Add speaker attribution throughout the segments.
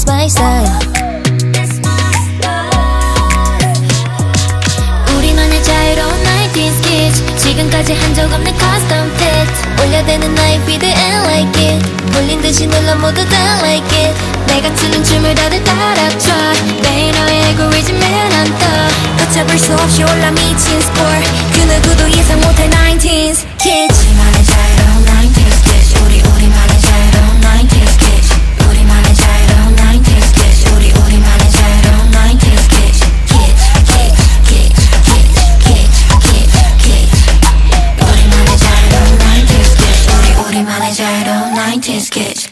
Speaker 1: my style. 우리만의 자유로운 90s kids. 지금까지 한 적 없는 custom fit. 올려대는 나의 feed and like it. 몰린 듯이 눌러 모두 다 like it. 내가 추는 춤을 다들 따라춰. 매일 너의 알고리즘에 난 떠. 걷잡을 수 없이 올라 미친 sport. 그 누구도 예상 못할 19s kids. 우리만의 자유로운 90s kids. 우리만의 자유로운 90s kids. 우리만의 자유로운 90s kids. 우리만의 자유로운 90s kids. kids kids kids kids kids kids kids. 우리만의 자유로운 90s kids. 우리만의 자유로운 90s kids.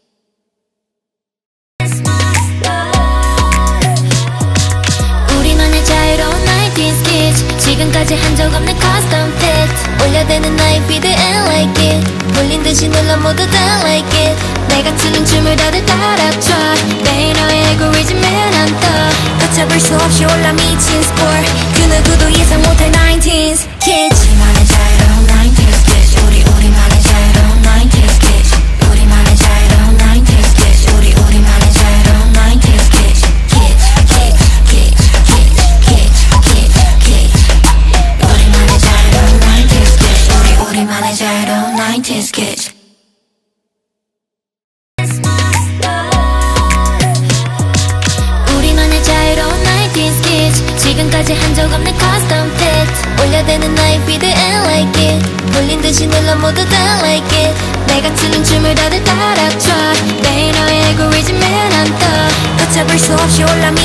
Speaker 1: 우리만의 자유로운 90s kids. 지금까지 한 적 없는 custom fit. 올려대는 나의 feed and like it. 몰린 듯이 눌러 모두 다 like it. 내가 추는 춤을 다들 따라춰. 매일 너의 알고리즘에 난 떠. 걷잡을 수 없이 올라 미친 sport. 그 누구도 예상 못할 19s kids. 우리만의 자유로운 90s kids. 우리만의 자유로운 90s kids. 우리만의 자유로운 90s kids. 우리만의 자유로운 90s kids. kids kids kids kids kids kids kids. 우리만의 자유로운 90s kids. 우리만의 자유로운 90s kids. 우리만의 자유로운 90s kids. 지금까지 한 적 없는 custom fit. 올려대는 나의 feed and like it. 몰린 듯이 눌러 모두 다 like it. 내가 추는 춤을 다들 따라춰. 매일 너의 알고리즘에 난 떠. 걷잡을 수 없이 올라